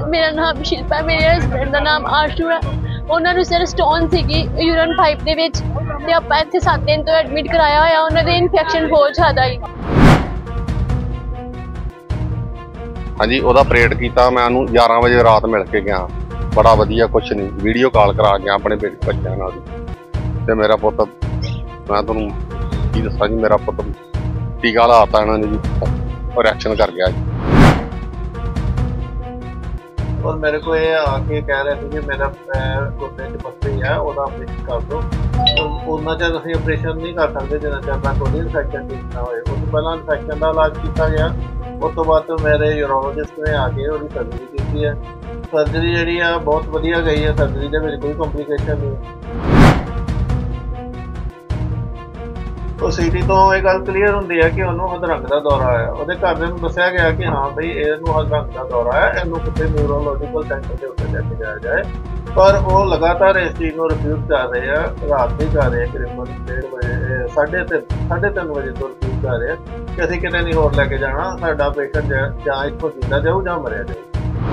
मेरा नाम शिल्पा, मेरे हसबैंड का नाम आशू है। उन्होंने सर स्टोन सी यूरिन पाइप दे विच ते आपां इत्थे 7 दिन तो एडमिट कराया होया। उन्हां दे इन्फेक्शन बहुत ज़्यादा ही। हाँ जी, ओहदा ऑपरेट किया। मैं उन्होंने 11 बजे रात मिल के गया, बड़ा वधिया, कुछ नहीं, वीडियो कॉल करा गया अपने बच्चों नाल। ते मेरा पुत, मैं तुहानूं की दस्सां जी, मेरा पुत टीका लाता इन्होंने जी, और एक्शन कर गया जी। और मेरे को ये आके कह रहे थे कि मेरा पैर घुटने च पत्थरी है, ਉਹਦਾ ऑपरेशन कर दो। ਉਹਨਾਂ ਚਿਰ ਅਸੀਂ ਆਪਰੇਸ਼ਨ ਨਹੀਂ ਕਰ ਸਕਦੇ ਜਿੰਨਾ ਚਿਰ ਤੱਕ ਉਹਦੀ ਇਨਫੈਕਸ਼ਨ ਠੀਕ ਨਾ ਹੋਏ। ਉਸ ਤੋਂ ਪਹਿਲਾਂ ਇਨਫੈਕਸ਼ਨ ਦਾ ਇਲਾਜ ਕੀਤਾ ਗਿਆ। ਉਸ ਤੋਂ ਬਾਅਦ ਮੇਰੇ ਯੂਰੋਲੋਜਿਸਟ ਨੇ ਆ ਕੇ ਉਹਦੀ ਸਰਜਰੀ ਕੀਤੀ ਹੈ। ਸਰਜਰੀ ਜਿਹੜੀ ਆ ਬਹੁਤ ਵਧੀਆ ਗਈ ਹੈ। ਸਰਜਰੀ ਦੇ ਵਿੱਚ ਕੋਈ ਕੰਪਲੀਕੇਸ਼ਨ ਨਹੀਂ। ਉਹ ਸੀਟੀ ਤੋਂ ਇਹ ਗੱਲ ਕਲੀਅਰ ਹੁੰਦੀ ਹੈ ਕਿ ਉਹਨੂੰ ਅਧਰੰਗ ਦਾ ਦੌਰਾ ਆਇਆ। ਉਹਦੇ ਘਰਦਿਆਂ ਨੂੰ ਦੱਸਿਆ ਗਿਆ ਕਿ ਹਾਂ ਬਈ ਇਹਨੂੰ ਅਧਰੰਗ ਦਾ ਦੌਰਾ ਹੈ, ਇਹਨੂੰ ਕਿਤੇ ਨਿਊਰੋਲੋਜੀਕਲ ਸੈਂਟਰ ਦੇ ਉੱਤੇ ਲੈ ਕੇ ਜਾਇਆ ਜਾਏ। ਪਰ ਉਹ ਲਗਾਤਾਰ ਇਸ ਚੀਜ਼ ਨੂੰ ਰਿਫਿਊਜ਼ ਕਰ ਰਹੇ ਆ। ਰਾਤ ਦੇ ਕਰ ਰਹੇ ਤਕਰੀਬਨ 1:30 ਵਜੇ, 3:30 ਵਜੇ ਤੋਂ ਰਿਫਿਊਜ਼ ਕਰ ਰਹੇ ਕਿ ਅਸੀਂ ਕਿਤੇ ਨਹੀਂ ਹੋਰ ਲੈ ਕੇ ਜਾਣਾ, ਸਾਡਾ ਪੇਸ਼ੈਂਟ ਜਾਂ ਇੱਥੋਂ ਜਿੰਦਾ ਜਾਊ ਜਾਂ ਮਰਿਆ ਜਾਊ।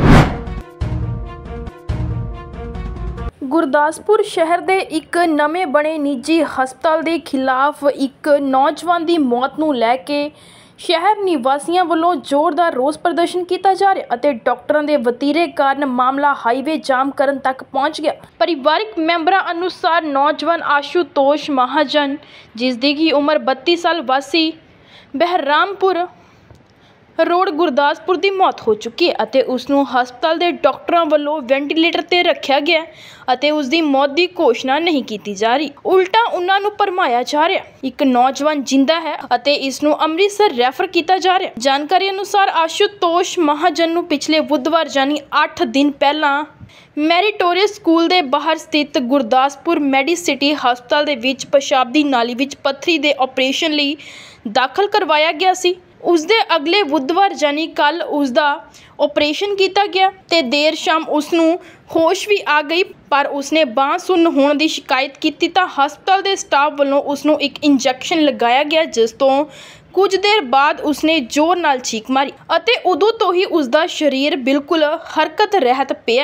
ਗੁਰਦਾਸਪੁਰ ਸ਼ਹਿਰ ਦੇ ਇੱਕ ਨਵੇਂ ਬਣੇ ਨਿੱਜੀ ਹਸਪਤਾਲ ਦੇ ਖਿਲਾਫ ਇੱਕ ਨੌਜਵਾਨ ਦੀ ਮੌਤ ਨੂੰ ਲੈ ਕੇ ਸ਼ਹਿਰ ਨਿਵਾਸੀਆਂ ਵੱਲੋਂ ਜ਼ੋਰਦਾਰ ਰੋਸ ਪ੍ਰਦਰਸ਼ਨ ਕੀਤਾ ਜਾ ਰਿਹਾ ਅਤੇ ਡਾਕਟਰਾਂ ਦੇ ਵਤੀਰੇ ਕਾਰਨ ਮਾਮਲਾ ਹਾਈਵੇ ਜਾਮ ਕਰਨ ਤੱਕ ਪਹੁੰਚ ਗਿਆ। ਪਰਿਵਾਰਕ ਮੈਂਬਰਾਂ ਅਨੁਸਾਰ ਨੌਜਵਾਨ ਆਸ਼ੂਤੋਸ਼ ਮਹਾਜਨ, ਜਿਸ ਦੀ ਕਿ ਉਮਰ 32 ਸਾਲ, ਵਾਸੀ ਬਹਿਰਾਮਪੁਰ ਰੋਡ ਗੁਰਦਾਸਪੁਰ ਦੀ ਮੌਤ ਹੋ ਚੁੱਕੀ ਹੈ ਅਤੇ ਉਸ ਨੂੰ ਹਸਪਤਾਲ ਦੇ ਡਾਕਟਰਾਂ ਵੱਲੋਂ ਵੈਂਟੀਲੇਟਰ ਤੇ ਰੱਖਿਆ ਗਿਆ ਅਤੇ ਉਸ ਦੀ ਮੌਤ ਦੀ ਘੋਸ਼ਣਾ ਨਹੀਂ ਕੀਤੀ ਜਾ ਰਹੀ, ਉਲਟਾ ਉਹਨਾਂ ਨੂੰ ਭਰਮਾਇਆ ਜਾ ਰਿਹਾ। ਇੱਕ ਨੌਜਵਾਨ ਜਿੰਦਾ ਹੈ ਅਤੇ ਇਸ ਨੂੰ ਅੰਮ੍ਰਿਤਸਰ ਰੈਫਰ ਕੀਤਾ ਜਾ ਰਿਹਾ। ਜਾਣਕਾਰੀ ਅਨੁਸਾਰ ਆਸ਼ੂਤੋਸ਼ ਮਹਾਜਨ ਨੂੰ ਪਿਛਲੇ ਬੁੱਧਵਾਰ ਯਾਨੀ 8 ਦਿਨ ਪਹਿਲਾਂ ਮੈਰੀਟੋਰੀਅਸ ਸਕੂਲ ਦੇ ਬਾਹਰ ਸਥਿਤ ਗੁਰਦਾਸਪੁਰ ਮੈਡੀਸਿਟੀ ਹਸਪਤਾਲ ਦੇ ਵਿੱਚ ਪਿਸ਼ਾਬ ਦੀ ਨਾਲੀ ਵਿੱਚ ਪੱਥਰੀ ਦੇ ਆਪਰੇਸ਼ਨ ਲਈ ਦਾਖਲ ਕਰਵਾਇਆ ਗਿਆ ਸੀ। ਉਸ ਦੇ ਅਗਲੇ ਬੁੱਧਵਾਰ ਯਾਨੀ ਕੱਲ੍ਹ ਉਸ ਦਾ ਆਪਰੇਸ਼ਨ ਕੀਤਾ ਗਿਆ ਤੇ ਦੇਰ ਸ਼ਾਮ ਉਸ ਨੂੰ ਹੋਸ਼ ਵੀ ਆ ਗਈ, ਪਰ ਉਸਨੇ ਬਾਂਹ ਸੁੰਨ ਹੋਣ ਦੀ ਸ਼ਿਕਾਇਤ ਕੀਤੀ ਤਾਂ ਹਸਪਤਾਲ ਦੇ ਸਟਾਫ ਵੱਲੋਂ ਉਸ ਨੂੰ ਇੱਕ ਇੰਜੈਕਸ਼ਨ ਲਗਾਇਆ ਗਿਆ, ਜਿਸ ਤੋਂ ਕੁਝ ਦੇਰ ਬਾਅਦ ਉਸਨੇ ਜ਼ੋਰ ਨਾਲ ਚੀਕ ਮਾਰੀ ਅਤੇ ਉਦੋਂ ਤੋਂ ਹੀ ਉਸ ਦਾ ਸਰੀਰ ਬਿਲਕੁਲ ਹਰਕਤ ਰਹਿਤ ਪਿਆ,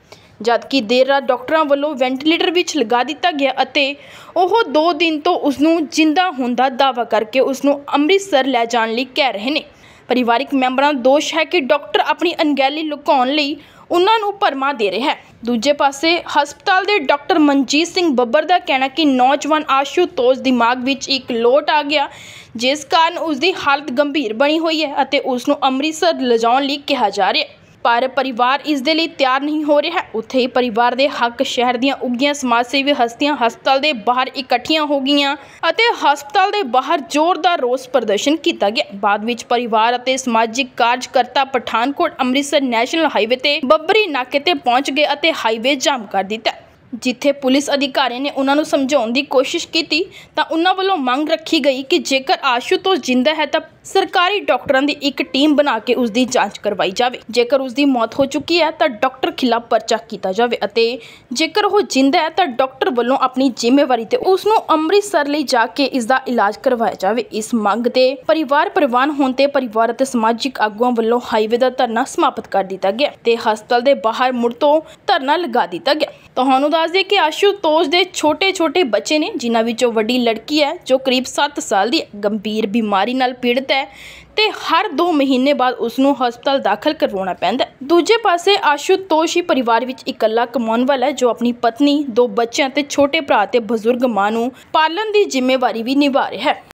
ਜਦਕਿ ਦੇਰ ਰਾਤ ਡਾਕਟਰਾਂ ਵੱਲੋਂ ਵੈਂਟੀਲੇਟਰ ਵਿੱਚ ਲਗਾ ਦਿੱਤਾ ਗਿਆ ਅਤੇ ਉਹ 2 ਦਿਨ ਤੋਂ ਉਸ ਨੂੰ ਜਿੰਦਾ ਹੋਣ ਦਾ ਦਾਅਵਾ ਕਰਕੇ ਉਸ ਨੂੰ ਅੰਮ੍ਰਿਤਸਰ ਲੈ ਜਾਣ ਲਈ ਕਹਿ ਰਹੇ ਨੇ। ਪਰਿਵਾਰਕ ਮੈਂਬਰਾਂ ਦਾ ਦੋਸ਼ ਹੈ ਕਿ ਡਾਕਟਰ ਆਪਣੀ ਅਣਗਹਿਲੀ ਲੁਕਾਉਣ ਲਈ ਉਹਨਾਂ ਨੂੰ ਭਰਮਾ ਦੇ ਰਿਹਾ ਹੈ। ਦੂਜੇ ਪਾਸੇ ਹਸਪਤਾਲ ਦੇ ਡਾਕਟਰ ਮਨਜੀਤ ਸਿੰਘ ਬੱਬਰ ਦਾ ਕਹਿਣਾ ਕਿ ਨੌਜਵਾਨ ਆਸ਼ੂਤੋਸ਼ ਦਿਮਾਗ ਵਿੱਚ ਇੱਕ ਲੋਟ ਆ ਗਿਆ, ਜਿਸ ਕਾਰਨ ਉਸ ਦੀ ਹਾਲਤ ਗੰਭੀਰ ਬਣੀ ਹੋਈ ਹੈ ਅਤੇ ਉਸ ਨੂੰ ਅੰਮ੍ਰਿਤਸਰ ਲਿਜਾਉਣ ਲਈ ਕਿਹਾ ਜਾ ਰਿਹਾ ਹੈ, ਪਰ ਪਰਿਵਾਰ ਇਸ ਦੇ ਲਈ ਤਿਆਰ ਨਹੀਂ ਹੋ ਰਿਹਾ। ਉੱਥੇ ਹੀ ਪਰਿਵਾਰ ਦੇ ਹੱਕ ਸ਼ਹਿਰ ਦੀਆਂ ਉੱਘੀਆਂ ਸਮਾਜ ਸੇਵੀ ਹਸਤੀਆਂ ਹਸਪਤਾਲ ਦੇ ਬਾਹਰ ਇਕੱਠੀਆਂ ਹੋ ਗਈਆਂ ਅਤੇ ਹਸਪਤਾਲ ਦੇ ਬਾਹਰ ਜ਼ੋਰਦਾਰ ਰੋਸ ਪ੍ਰਦਰਸ਼ਨ ਕੀਤਾ ਗਿਆ। ਬਾਅਦ ਵਿੱਚ ਪਰਿਵਾਰ ਅਤੇ ਸਮਾਜਿਕ ਕਾਰਜਕਰਤਾ ਪਠਾਨਕੋਟ ਅੰਮ੍ਰਿਤਸਰ ਨੈਸ਼ਨਲ ਹਾਈਵੇ ਤੇ ਬੱਬਰੀ ਨਾਕੇ ਤੇ ਪਹੁੰਚ ਗਏ ਅਤੇ ਹਾਈਵੇ ਜਾਮ ਕਰ ਦਿੱਤਾ। ਜਿੱਥੇ ਪੁਲਿਸ ਅਧਿਕਾਰੀ ਨੇ ਉਹਨਾਂ ਨੂੰ ਸਮਝਾਉਣ ਦੀ ਕੋਸ਼ਿਸ਼ ਕੀਤੀ ਤਾਂ ਉਹਨਾਂ ਵੱਲੋਂ ਮੰਗ ਰੱਖੀ ਗਈ ਕਿ ਜੇਕਰ ਆਸ਼ੂਤੋਸ਼ ਜਿੰਦਾ ਹੈ ਤਾਂ ਸਰਕਾਰੀ ਡਾਕਟਰਾਂ ਦੀ ਇੱਕ ਟੀਮ ਬਣਾ ਕੇ ਉਸ ਦੀ ਜਾਂਚ ਕਰਵਾਈ ਜਾਵੇ। ਜੇਕਰ ਉਸ ਦੀ ਮੌਤ ਹੋ ਚੁੱਕੀ ਹੈ ਤਾਂ ਡਾਕਟਰ ਖਿਲਾਫ ਪਰਚਾ ਕੀਤਾ ਜਾਵੇ ਅਤੇ ਜੇਕਰ ਉਹ ਜਿੰਦਾ ਹੈ ਤਾਂ ਡਾਕਟਰ ਵੱਲੋਂ ਆਪਣੀ ਜ਼ਿੰਮੇਵਾਰੀ ਤੇ ਉਸ ਨੂੰ ਅੰਮ੍ਰਿਤਸਰ ਲਈ ਜਾ ਕੇ ਇਸ ਦਾ ਇਲਾਜ ਕਰਵਾਇਆ ਜਾਵੇ। ਇਸ ਮੰਗ ਦੇ ਪਰਿਵਾਰ ਪ੍ਰਵਾਨ ਹੋਣ ਤੇ ਪਰਿਵਾਰ ਅਤੇ ਸਮਾਜਿਕ ਆਗੂਆਂ ਵੱਲੋਂ ਹਾਈਵੇ ਦਾ ਧਰਨਾ ਸਮਾਪਤ ਕਰ ਦਿੱਤਾ ਗਿਆ ਤੇ ਹਸਪਤਾਲ ਦੇ ਬਾਹਰ ਮੁੜ ਤੋਂ ਧਰਨਾ ਲਗਾ ਦਿੱਤਾ ਗਿਆ। ਤੁਹਾਨੂੰ ਦੱਸ ਦੇ ਕਿ ਆਸ਼ੂਤੋਸ਼ ਦੇ ਛੋਟੇ ਬੱਚੇ ਨੇ, ਜਿਨ੍ਹਾਂ ਵਿੱਚੋਂ ਵੱਡੀ ਲੜਕੀ ਹੈ ਜੋ ਕਰੀਬ 7 ਸਾਲ ਦੀ ਹੈ, ਗੰਭੀਰ ਬਿਮਾਰੀ ਨਾਲ ਪੀੜਤ ਹੈ ਤੇ ਹਰ 2 ਮਹੀਨੇ ਬਾਅਦ ਉਸ ਨੂੰ ਹਸਪਤਾਲ ਦਾਖਲ ਕਰਵਾਉਣਾ ਪੈਂਦਾ। ਦੂਜੇ ਪਾਸੇ ਆਸ਼ੂਤੋਸ਼ ਹੀ ਪਰਿਵਾਰ ਵਿੱਚ ਇਕੱਲਾ ਕਮਾਉਣ ਵਾਲਾ ਹੈ, ਜੋ ਆਪਣੀ ਪਤਨੀ, 2 ਬੱਚਿਆਂ ਤੇ ਛੋਟੇ ਭਰਾ ਤੇ ਬਜ਼ੁਰਗ ਮਾਂ ਨੂੰ ਪਾਲਣ ਦੀ ਜ਼ਿੰਮੇਵਾਰੀ ਵੀ ਨਿਭਾ ਰਿਹਾ ਹੈ।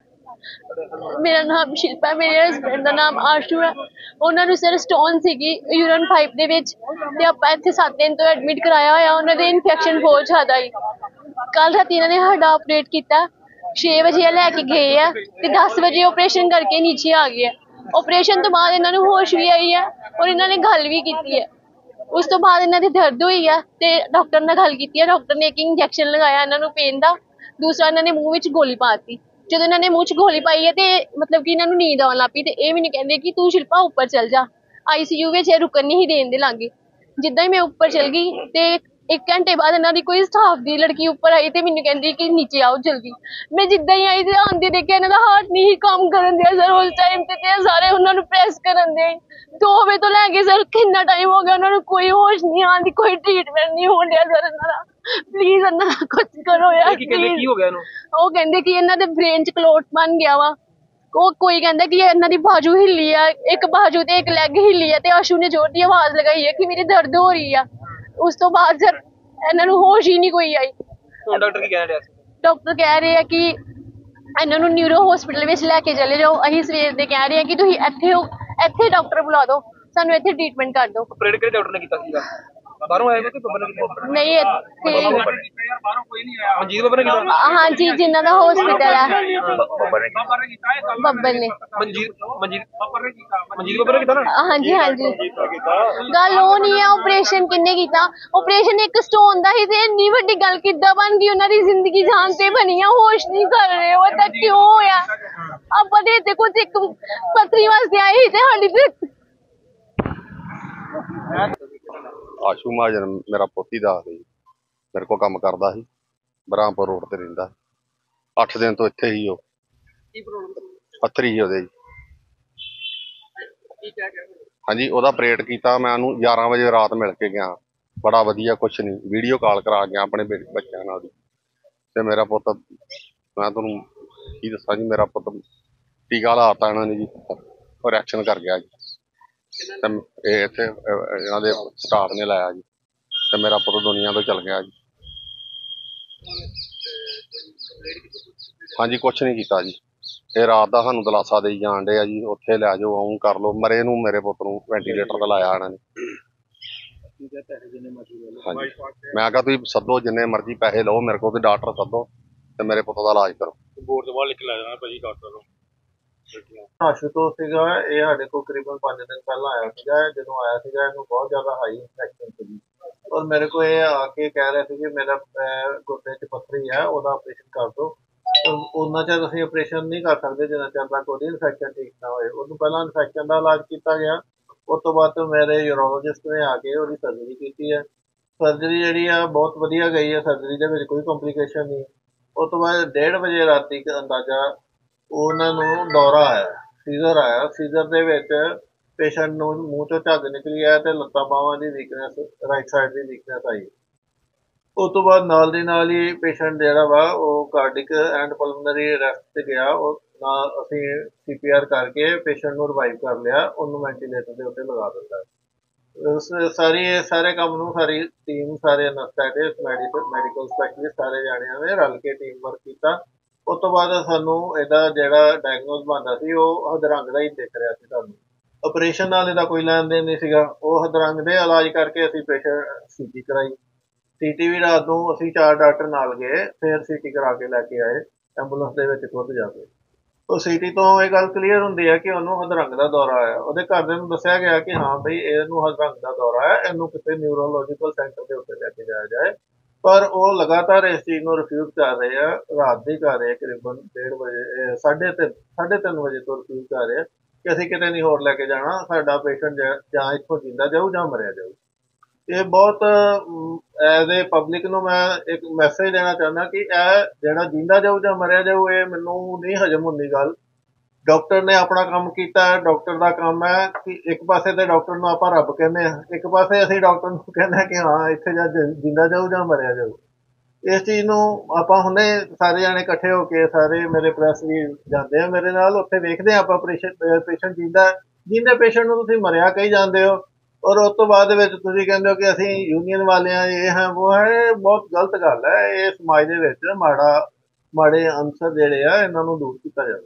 मेरा नाम शिल्पा, मेरे हसबैंड का नाम आशू है। उन्होंने सर स्टोन सी यूरिन पाइप दे विच ते आपां इत्थे 7 दिन तो एडमिट कराया होया। उन्हां दे इन्फेक्शन बहुत ज़्यादा ही। कल राती इन्होंने साडा ऑपरेट किया, 6 बजे लैके गए है ते 10 बजे ऑपरेशन करके नीचे आ गए। ऑपरेशन तो बाद इन्होंने होश भी आई है और इन्होंने गल भी की है। उस तो बाद इन्हों की दर्द हुई है तो डॉक्टर ने गल की है। डॉक्टर ने एक इंजैक्शन लगाया इन्होंने पेन का, दूसरा इन्होंने मूँह में गोली पाती। जो इन्होंने मूँह च गोली पाई है तो मतलब कि इन्होंने नींद आने लग पई ते ये मैनूं कहंदे कि तू शिल्पा ऊपर चल जा। ICU में रुकन नहीं देन दे लागे। जिद्दां ही मैं ऊपर चल गई तो 1 ਘੰਟੇ ਬਾਅਦ ਇਹਨਾਂ ਦੀ ਕੋਈ ਸਟਾਫ ਦੀ ਲੜਕੀ ਉੱਪਰ ਆਈ ਤੇ ਮੈਨੂੰ ਕਹਿੰਦੀ ਕਿ ਨੀਚੇ ਆਓ ਜਲਦੀ। ਮੈਂ ਜਿੱਦਾਂ ਹੀ ਆਈ ਤੇ ਆਂਦੀ ਦੇਖਿਆ ਇਹਨਾਂ ਦਾ ਹਾਰਟ ਨਹੀਂ ਕੰਮ ਕਰਨ ਦਿਆ ਸਰ ਉਸ ਟਾਈਮ ਤੇ ਸਾਰੇ ਉਹਨਾਂ ਨੂੰ ਪ੍ਰੈਸ ਕਰਨ ਦੇ 2 ਵਜੇ ਤੋਂ ਲੈ ਕੇ ਸਰ ਕਿੰਨਾ ਟਾਈਮ ਹੋ ਗਿਆ ਉਹਨਾਂ ਨੂੰ ਕੋਈ ਹੋਸ਼ ਨਹੀਂ ਆਉਂਦੀ, ਕੋਈ ਟ੍ਰੀਟਮੈਂਟ ਨਹੀਂ ਹੋਣ ਡਿਆ ਸਰ ਇਹਨਾਂ ਦਾ। ਪਲੀਜ਼ ਇਹਨਾਂ ਦਾ ਕੁਝ ਕਰੋ ਯਾਰ। ਕੀ ਹੋ ਗਿਆ ਇਹਨੂੰ? ਉਹ ਕਹਿੰਦੇ ਕਿ ਇਹਨਾਂ ਦੇ ਬ੍ਰੇਨ 'ਚ ਕਲੋਟ ਬਣ ਗਿਆ ਵਾ। ਉਹ ਕੋਈ ਕਹਿੰਦਾ ਕਿ ਇਹਨਾਂ ਦੀ ਬਾਜੂ ਹਿੱਲੀ ਆ, ਇੱਕ ਬਾਜੂ ਤੇ ਇੱਕ ਲੈਗ ਹਿੱਲੀ ਆ ਤੇ ਆਸ਼ੂ ਨੇ ਜ਼ੋਰ ਦੀ ਆਵਾਜ਼ ਲਗਾਈ ਹੈ ਕਿ ਮੇਰੀ ਦਰਦ ਹੋ ਰਹੀ ਆ। ਉਸ ਤੋਂ ਬਾਅਦ ਸਰ ਇਹਨਾਂ ਨੂੰ ਹੋਸ਼ ਹੀ ਨਹੀਂ ਕੋਈ ਆਈ। ਡਾਕਟਰ ਕੀ ਕਹਿ ਰਿਹਾ ਸੀ? ਡਾਕਟਰ ਕਹਿ ਰਹੇ ਆ ਕਿ ਇਹਨਾਂ ਨੂੰ ਨਿਊਰੋ ਹਸਪੀਟਲ ਵਿੱਚ ਲੈ ਕੇ ਚਲੇ ਜਾਓ। ਅਸੀਂ ਸਵੇਰ ਦੇ ਕਹਿ ਰਹੇ ਆ ਕਿ ਤੁਸੀਂ ਇੱਥੇ ਡਾਕਟਰ ਬੁਲਾ ਦਿਓ, ਸਾਨੂੰ ਇੱਥੇ ਟ੍ਰੀਟਮੈਂਟ ਕਰ ਦਿਓ। ਆਪਰੇਟ ਕਿਹੜੇ ਡਾਕਟਰ ਨੇ ਕੀਤਾ ਸੀਗਾ? ਬਾਹਰੋਂ ਆਏ ਕੋਈ ਬੱਬਰ ਨੇ ਕੀਤਾ? ਨਹੀਂ ਇੱਥੇ ਬਾਹਰੋਂ ਕੋਈ ਨਹੀਂ ਆਇਆ। ਮਨਜੀਤ ਬੱਬਰ ਨੇ ਕੀਤਾ? ਹਾਂਜੀ, ਜਿਨ੍ਹਾਂ ਦਾ ਹਸਪੀਟਲ ਹੈ ਬੱਬਰ ਨੇ। ਮਨਜੀਤ ਬੱਬਰ ਨੇ ਕੀਤਾ ਨਾ? ਹਾਂਜੀ ਹਾਂਜੀ। ਗੱਲ ਉਹ ਨਹੀਂ ਹੈ ਆਪਰੇਸ਼ਨ ਕਿੰਨੇ ਕੀਤਾ। ਆਪਰੇਸ਼ਨ ਇੱਕ ਸਟੋਨ ਦਾ ਹੀ ਤੇ ਇੰਨੀ ਵੱਡੀ ਗੱਲ ਕਿੱਦਾਂ ਬਣ ਗਈ? ਉਹਨਾਂ ਦੀ ਜ਼ਿੰਦਗੀ ਜਾਨ ਤੇ ਬਣੀ ਆ, ਹੋਸ਼ ਨਹੀਂ ਕਰ ਰਹੇ ਉਹ। ਏਦਾਂ ਕਿਉਂ ਹੋਇਆ? ਆਪਾਂ ਤੇ ਇੱਥੇ ਕੁਝ ਇੱਕ ਪੱਥਰੀ ਵਾਸਤੇ ਆਏ ਸੀ ਤੇ ਸਾਡੀ ਤੇ ਆਸ਼ੂ ਮਹਾਜਨ ਮੇਰਾ ਪੋਤੀ ਦਾ ਮੇਰੇ ਕੋਲ ਕੰਮ ਕਰਦਾ ਸੀ, ਬਰਾਮਪੁਰ ਰੋਡ ਤੇ ਰਹਿੰਦਾ। 8 ਦਿਨ ਤੋਂ ਇੱਥੇ ਹੀ ਉਹ ਪੱਥਰੀ ਸੀ ਉਹਦੇ। ਹਾਂਜੀ, ਉਹਦਾ ਆਪਰੇਟ ਕੀਤਾ। ਮੈਂ ਉਹਨੂੰ 11 ਵਜੇ ਰਾਤ ਮਿਲ ਕੇ ਗਿਆ, ਬੜਾ ਵਧੀਆ, ਕੁਛ ਨਹੀਂ, ਵੀਡੀਓ ਕਾਲ ਕਰਾ ਗਿਆ ਆਪਣੇ ਬੱਚਿਆਂ ਨਾਲ। ਤੇ ਮੇਰਾ ਪੁੱਤ, ਮੈਂ ਤੁਹਾਨੂੰ ਕੀ ਦੱਸਾਂ ਜੀ, ਮੇਰਾ ਪੁੱਤ ਟੀਕਾ ਲਾਤਾ ਇਹਨਾਂ ਨੇ ਜੀ, ਉਹ ਰਿਐਕਸ਼ਨ ਕਰ ਗਿਆ ਜੀ। ਤੇ ਇਹ ਇੱਥੇ ਇਹਨਾਂ ਦੇ ਸਟਾਫ ਨੇ ਲਾਇਆ ਜੀ, ਤੇ ਮੇਰਾ ਪੁੱਤ ਦੁਨੀਆ ਤੋਂ ਚਲ ਗਿਆ ਜੀ। ਹਾਂਜੀ, ਕੁਛ ਨਹੀਂ ਕੀਤਾ ਜੀ। ਇਹ ਰਾਤ ਦਾ ਸਾਨੂੰ ਦਿਲਾਸਾ ਦੇਈ ਜਾਣ ਡੇ ਆ ਜੀ, ਉੱਥੇ ਲੈ ਜਾਓ, ਆਉਂ ਕਰ ਲਓ। ਮਰੇ ਨੂੰ ਮੇਰੇ ਪੁੱਤ ਨੂੰ ਵੈਂਟੀਲੇਟਰ ਤੇ ਲਾਇਆ ਇਹਨਾਂ ਨੇ। ਹਾਂਜੀ, ਮੈਂ ਕਿਹਾ ਤੁਸੀਂ ਸੱਦੋ, ਜਿੰਨੇ ਮਰਜ਼ੀ ਪੈਸੇ ਲਓ ਮੇਰੇ ਕੋਲ, ਤੇ ਡਾਕਟਰ ਸੱਦੋ ਤੇ ਮੇਰੇ ਪੁੱਤ ਦਾ ਇਲਾਜ ਕਰੋ। ਬੋਰਡ ਤੋਂ ਬਾਹਰ ਲਿਖ ਕੇ ਲੈ ਜਾਣਾ ਭਾਜੀ ਡਾਕਟਰ ਨੂੰ। ਆਸ਼ੂਤੋਸ਼ ਸੀਗਾ, ਇਹ ਸਾਡੇ ਕੋਲ ਕਰੀਬਨ 5 ਦਿਨ ਪਹਿਲਾਂ ਆਇਆ ਸੀਗਾ। ਜਦੋਂ ਆਇਆ ਸੀਗਾ ਇਹਨੂੰ ਬਹੁਤ ਜ਼ਿਆਦਾ ਹਾਈ ਇਨਫੈਕਸ਼ਨ ਸੀਗੀ, ਔਰ ਮੇਰੇ ਕੋਲ ਇਹ ਆ ਕੇ ਕਹਿ ਰਿਹਾ ਸੀ ਕਿ ਮੇਰਾ ਗੁਰਦੇ 'ਚ ਪੱਥਰੀ ਹੈ, ਉਹਦਾ ਆਪਰੇਸ਼ਨ ਕਰ ਦਿਓ। ਉਹਨਾਂ ਚਿਰ ਅਸੀਂ ਆਪਰੇਸ਼ਨ ਨਹੀਂ ਕਰ ਸਕਦੇ ਜਿੰਨਾ ਚਿਰ ਤੱਕ ਉਹਦੀ ਇਨਫੈਕਸ਼ਨ ਠੀਕ ਨਾ ਹੋਏ। ਉਹਨੂੰ ਪਹਿਲਾਂ ਇਨਫੈਕਸ਼ਨ ਦਾ ਇਲਾਜ ਕੀਤਾ ਗਿਆ, ਉਸ ਤੋਂ ਬਾਅਦ ਮੇਰੇ ਯੂਰੋਲੋਜਿਸਟ ਨੇ ਆ ਕੇ ਉਹਦੀ ਸਰਜਰੀ ਕੀਤੀ ਹੈ। ਸਰਜਰੀ ਜਿਹੜੀ ਆ ਬਹੁਤ ਵਧੀਆ ਗਈ ਹੈ, ਸਰਜਰੀ ਦੇ ਵਿੱਚ ਕੋਈ ਕੰਪਲੀਕੇਸ਼ਨ ਨਹੀਂ। ਉਸ ਤੋਂ ਬਾਅਦ 1:30 ਵਜੇ ਰਾਤੀ ਅੰਦਾਜ਼ਾ ਉਹਨਾਂ ਨੂੰ ਦੌਰਾ ਆਇਆ, ਸੀਜ਼ਰ ਆਇਆ। ਸੀਜ਼ਰ ਦੇ ਵਿੱਚ ਪੇਸ਼ੈਂਟ ਨੂੰ ਮੂੰਹ ਚੋਂ ਝੱਗ ਨਿਕਲੀ ਹੈ ਤੇ ਲੱਤਾਂ ਬਾਹਾਂ ਦੀ ਵੀਕਨੈਸ, ਰਾਈਟ ਸਾਈਡ ਦੀ ਵੀਕਨੈਸ ਆਈ। ਉਸ ਤੋਂ ਬਾਅਦ ਨਾਲ ਦੀ ਨਾਲ ਹੀ ਪੇਸ਼ੈਂਟ ਜਿਹੜਾ ਵਾ ਉਹ ਕਾਰਡਿਕ ਐਂਡ ਪਲਮਨਰੀ ਅਰੈਸਟ 'ਤੇ ਗਿਆ। ਉਹ ਨਾਲ ਅਸੀਂ CPR ਕਰਕੇ ਪੇਸ਼ੈਂਟ ਨੂੰ ਰਿਵਾਈਵ ਕਰ ਲਿਆ, ਉਹਨੂੰ ਵੈਂਟੀਲੇਟਰ ਦੇ ਉੱਤੇ ਲਗਾ ਦਿੱਤਾ। ਸਾਰੇ ਕੰਮ ਨੂੰ ਸਾਰੀ ਟੀਮ, ਸਾਰੇ ਅਨਸਥੈਟਿਸਟ, ਮੈਡੀਕਲ ਸਪੈਸ਼ਲਿਸਟ, ਸਾਰੇ ਜਾਣਿਆਂ ਨੇ ਰਲ ਕੇ ਟੀਮ ਵਰਕ ਕੀਤਾ। ਉਸ ਤੋਂ ਬਾਅਦ ਸਾਨੂੰ ਇਹਦਾ ਜਿਹੜਾ ਡਾਇਗਨੋਸ ਬਣਦਾ ਸੀ ਉਹ ਹਦਰੰਗ ਦਾ ਹੀ ਦਿਖ ਰਿਹਾ ਸੀ। ਸਾਨੂੰ ਆਪਰੇਸ਼ਨ ਨਾਲ ਇਹਦਾ ਕੋਈ ਲੈਣ ਦੇਣ ਨਹੀਂ ਸੀਗਾ। ਉਹ ਹਦਰੰਗ ਦੇ ਇਲਾਜ ਕਰਕੇ ਅਸੀਂ ਪੇਸ਼ੈਂਟ CT ਕਰਾਈ। CT ਵੀ ਰਾਤ ਨੂੰ ਅਸੀਂ 4 ਡਾਕਟਰ ਨਾਲ ਗਏ, ਫਿਰ CT ਕਰਾ ਕੇ ਲੈ ਕੇ ਆਏ ਐਂਬੂਲੈਂਸ ਦੇ ਵਿੱਚ ਖੁਦ ਜਾ ਕੇ। ਉਹ CT ਤੋਂ ਇਹ ਗੱਲ ਕਲੀਅਰ ਹੁੰਦੀ ਹੈ ਕਿ ਉਹਨੂੰ ਹਦਰੰਗ ਦਾ ਦੌਰਾ ਆਇਆ। ਉਹਦੇ ਘਰਦਿਆਂ ਨੂੰ ਦੱਸਿਆ ਗਿਆ ਕਿ ਹਾਂ ਬਈ ਇਹਨੂੰ ਹਦਰੰਗ ਦਾ ਦੌਰਾ ਹੈ, ਇਹਨੂੰ ਕਿਸੇ ਨਿਊਰੋਲੋਜੀਕਲ ਸੈਂਟਰ ਦੇ ਉੱਤੇ ਲੈ ਕੇ ਜਾਇਆ ਜਾਏ। ਪਰ ਉਹ ਲਗਾਤਾਰ ਇਸ ਚੀਜ਼ ਨੂੰ ਰਿਫਿਊਜ਼ ਕਰ ਰਹੇ ਆ। ਰਾਤ ਦੀ ਕਰ ਰਹੇ ਕਰੀਬਨ 1:30 ਵਜੇ, 3:30 ਵਜੇ ਤੋਂ ਰਿਫਿਊਜ਼ ਕਰ ਰਹੇ ਕਿ ਅਸੀਂ ਕਿਤੇ ਨਹੀਂ ਹੋਰ ਲੈ ਕੇ ਜਾਣਾ, ਸਾਡਾ ਪੇਸ਼ੈਂਟ ਜਾਂ ਇੱਥੋਂ ਜਿੰਦਾ ਜਾਊ ਜਾਂ ਮਰਿਆ ਜਾਊ। ਇਹ ਬਹੁਤ ਐਜ਼ ਏ ਪਬਲਿਕ ਨੂੰ ਮੈਂ ਇੱਕ ਮੈਸੇਜ ਦੇਣਾ ਚਾਹੁੰਦਾ ਕਿ ਇਹ ਜਿਹੜਾ ਜਿੰਦਾ ਜਾਊ ਜਾਂ ਮਰਿਆ ਜਾਊ, ਇਹ ਮੈਨੂੰ ਨਹੀਂ ਹਜਮ ਹੁੰਦੀ ਗੱਲ। ਡਾਕਟਰ ਨੇ ਆਪਣਾ ਕੰਮ ਕੀਤਾ, ਡਾਕਟਰ ਦਾ ਕੰਮ ਹੈ ਕਿ ਇੱਕ ਪਾਸੇ ਤੇ ਡਾਕਟਰ ਨੂੰ ਆਪਾਂ ਰੱਬ ਕਹਿੰਦੇ ਹਾਂ, ਇੱਕ ਪਾਸੇ ਅਸੀਂ ਡਾਕਟਰ ਨੂੰ ਕਹਿੰਦੇ ਹਾਂ ਕਿ ਹਾਂ ਇੱਥੇ ਜਾਂ ਜਿੰਦਾ ਜਾਊ ਜਾਂ ਮਰਿਆ ਜਾਊ। ਇਸ ਚੀਜ਼ ਨੂੰ ਆਪਾਂ ਹੁਣੇ ਸਾਰੇ ਜਾਣੇ ਇਕੱਠੇ ਹੋ ਕੇ, ਸਾਰੇ ਮੇਰੇ ਪ੍ਰੈਸ ਵੀ ਜਾਂਦੇ ਆ ਮੇਰੇ ਨਾਲ, ਉੱਥੇ ਵੇਖਦੇ ਹਾਂ ਆਪਾਂ ਪੇਸ਼ੈਂਟ ਜਿੰਦੇ ਪੇਸ਼ੈਂਟ ਨੂੰ ਤੁਸੀਂ ਮਰਿਆ ਕਹੀ ਜਾਂਦੇ ਹੋ, ਔਰ ਉਸ ਤੋਂ ਬਾਅਦ ਦੇ ਵਿੱਚ ਤੁਸੀਂ ਕਹਿੰਦੇ ਹੋ ਕਿ ਅਸੀਂ ਯੂਨੀਅਨ ਵਾਲੇ ਹਾਂ, ਇਹ ਹੈ ਉਹ ਹੈ। ਬਹੁਤ ਗਲਤ ਗੱਲ ਹੈ। ਇਹ ਸਮਾਜ ਦੇ ਵਿੱਚ ਮਾੜੇ ਅੰਸਰ ਜਿਹੜੇ ਆ ਇਹਨਾਂ ਨੂੰ ਦੂਰ ਕੀਤਾ ਜਾਵੇ।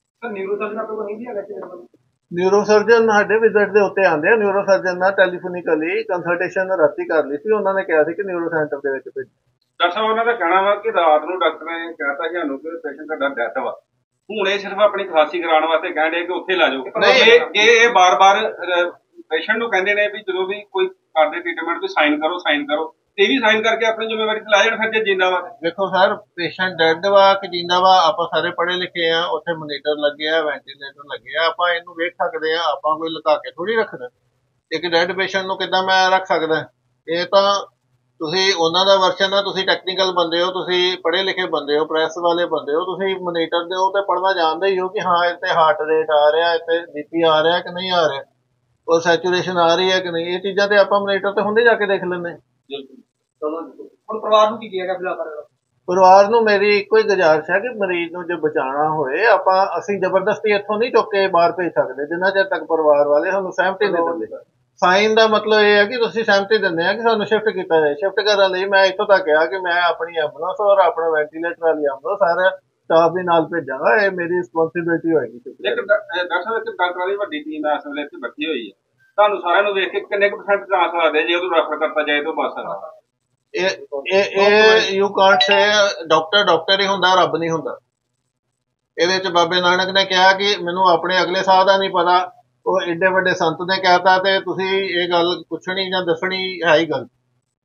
ਨਿਊਰੋ ਸਰਜਨ ਸਾਡੇ ਵਿਜ਼ਿਟ ਦੇ ਉੱਤੇ ਆਉਂਦੇ ਆ। ਨਿਊਰੋ ਸਰਜਨ ਨਾਲ ਟੈਲੀਫੋਨਿਕਲੀ ਕੰਸਲਟੇਸ਼ਨ ਰਾਤੀ ਕਰ ਲਈ ਸੀ। ਉਹਨਾਂ ਨੇ ਕਿਹਾ ਸੀ ਕਿ ਨਿਊਰੋ ਸੈਂਟਰ ਦੇ ਵਿੱਚ ਭੇਜੋ। ਡਾਕਟਰ ਸਾਹਿਬ ਉਹਨਾਂ ਦਾ ਕਹਿਣਾ ਵਾ ਕਿ ਰਾਤ ਨੂੰ ਡਾਕਟਰ ਨੇ ਕਹਿਤਾ ਸਾਨੂੰ ਕਿ ਪੇਸ਼ੈਂਟ ਦਾ ਡੈਥ ਵਾ, ਹੁਣ ਇਹ ਸਿਰਫ ਆਪਣੀ ਖਾਸੀ ਕਰਾਉਣ ਵਾਸਤੇ ਕਹਿਣ ਦੇ ਕਿ ਉੱਥੇ ਲੈ ਜਾਓ। ਇਹ ਬਾਰ-ਬਾਰ ਪੇਸ਼ੈਂਟ ਨੂੰ ਕਹਿੰਦੇ ਨੇ ਵੀ ਜਦੋਂ ਵੀ ਕੋਈ ਕਰਦੇ ਟ੍ਰੀਟਮੈਂਟ ਤੇ ਸਾਈਨ ਕਰੋ, ਤੇ ਵੀ ਸਾਈਨ ਕਰਕੇ ਆਪਣੀ ਜ਼ਿੰਮੇਵਾਰੀ ਤੇ ਲਾ ਜਾਣ। ਫਿਰ ਜੇ ਜਿੰਦਾ ਵਾ, ਦੇਖੋ ਸਰ ਪੇਸ਼ੈਂਟ ਡੈਡ ਵਾ ਕਿ ਜਿੰਦਾ ਵਾ, ਆਪਾਂ ਸਾਰੇ ਪੜ੍ਹੇ ਲਿਖੇ ਆ, ਉੱਥੇ ਮੋਨੀਟਰ ਲੱਗੇ ਆ, ਵੈਂਟੀਲੇਟਰ ਲੱਗੇ ਆ, ਆਪਾਂ ਇਹਨੂੰ ਵੇਖ ਸਕਦੇ ਆ। ਆਪਾਂ ਕੋਈ ਲੁਕਾ ਕੇ ਥੋੜੀ ਰੱਖਦਾ। ਇੱਕ ਡੈਡ ਪੇਸ਼ੈਂਟ ਨੂੰ ਕਿੱਦਾਂ ਮੈਂ ਰੱਖ ਸਕਦਾ? ਇਹ ਤਾਂ ਤੁਸੀਂ ਉਹਨਾਂ ਦਾ ਵਰਸ਼ਨ ਆ, ਤੁਸੀਂ ਟੈਕਨੀਕਲ ਬੰਦੇ ਹੋ, ਤੁਸੀਂ ਪੜ੍ਹੇ ਲਿਖੇ ਬੰਦੇ ਹੋ, ਪ੍ਰੈਸ ਵਾਲੇ ਬੰਦੇ ਹੋ, ਤੁਸੀਂ ਮੋਨੀਟਰ ਦੇ ਹੋ ਤੇ ਪੜ੍ਹਨਾ ਜਾਣਦੇ ਹੀ ਹੋ ਕਿ ਹਾਂ ਇੱਥੇ ਹਾਰਟ ਰੇਟ ਆ ਰਿਹਾ, ਇੱਥੇ ਬੀਪੀ ਆ ਰਿਹਾ ਕਿ ਨਹੀਂ ਆ ਰਿਹਾ, ਉਹ ਸੈਚੂਰੇਸ਼ਨ ਆ ਰਹੀ ਹੈ ਕਿ ਨਹੀਂ। ਇਹ ਚੀਜ਼ਾਂ ਤੇ ਆਪਾਂ ਮੋਨੀਟਰ ਤੇ ਹੁੰਦੇ ਜਾ ਕੇ ਦੇਖ ਲੈਂਦੇ। ਹੁਣ ਪਰਿਵਾਰ ਨੂੰ ਕੀ ਕਹੇਗਾ ਫਿਲਹਾਲ? ਪਰਿਵਾਰ ਨੂੰ ਮੇਰੀ ਇੱਕੋ ਹੀ ਗੁਜ਼ਾਰਿਸ਼ ਹੈ ਕਿ ਮਰੀਜ਼ ਨੂੰ ਜੇ ਬਚਾਉਣਾ ਹੋਏ ਅਸੀਂ ਜ਼ਬਰਦਸਤੀ ਇੱਥੋਂ ਨਹੀਂ ਚੁੱਕ ਕੇ ਬਾਹਰ ਭੇਜ ਸਕਦੇ ਜਿੰਨਾ ਚਿਰ ਤੱਕ ਪਰਿਵਾਰ ਵਾਲੇ ਸਾਨੂੰ ਸਹਿਮਤੀ ਨਹੀਂ ਦਿੰਦੇ। ਸਾਈਨ ਦਾ ਮਤਲਬ ਇਹ ਹੈ ਕਿ ਤੁਸੀਂ ਸਹਿਮਤੀ ਦਿੰਦੇ ਆ ਕਿ ਸਾਨੂੰ ਸ਼ਿਫਟ ਕੀਤਾ ਜਾਏ। ਸ਼ਿਫਟ ਕਰਨ ਲਈ ਮੈਂ ਇੱਥੋਂ ਤੱਕ ਕਿਹਾ ਕਿ ਮੈਂ ਆਪਣੀ ਐਂਬੂਲੈਂਸ ਔਰ ਆਪਣਾ ਵੈਂਟੀਲੇਟਰ ਵਾਲੀ ਐਂਬੂਲੈਂਸ ਸਾਰੇ ਸਟਾਫ ਦੇ ਨਾਲ ਭੇਜਾਂਗਾ। ਇਹ ਮੇਰੀ ਰਿਸਪੌਂਸਿਬਿਲਿਟੀ ਹੋਏਗੀ। ਡਾਕਟਰ ਸਾਹਿਬ ਇੱਕ ਡਾਕਟਰਾਂ ਦੀ ਵੱਡੀ ਟੀਮ ਇਸ ਵੇਲੇ ਇੱਥੇ ਬੈਠੀ ਹੋਈ ਹੈ, ਤੁਹਾਨੂੰ ਸਾਰਿਆਂ ਨੂੰ ਵੇਖ ਕੇ ਕਿੰਨੇ ਕੁ % ਚਾਂਸ ਲੱਗਦੇ ਜੇ ਉਹਨੂੰ ਰੈਫਰ ਕਰਤਾ ਜਾਏ ਤਾਂ ਬਸ ਸਕਦਾ? ਇਹ ਯੂ ਕਾਂਟ ਸੇ ਡਾਕਟਰ ਹੀ ਹੁੰਦਾ, ਰੱਬ ਨਹੀਂ ਹੁੰਦਾ। ਇਹਦੇ ਚ ਬਾਬੇ ਨਾਨਕ ਨੇ ਕਿਹਾ ਕਿ ਮੈਨੂੰ ਆਪਣੇ ਅਗਲੇ ਸਾਹ ਦਾ ਨਹੀਂ ਪਤਾ, ਉਹ ਏਡੇ ਵੱਡੇ ਸੰਤ ਨੇ ਕਹਿਤਾ ਤੇ ਤੁਸੀਂ ਇਹ ਗੱਲ ਪੁੱਛਣੀ ਜਾਂ ਦੱਸਣੀ ਹੈ ਹੀ ਗਲਤ।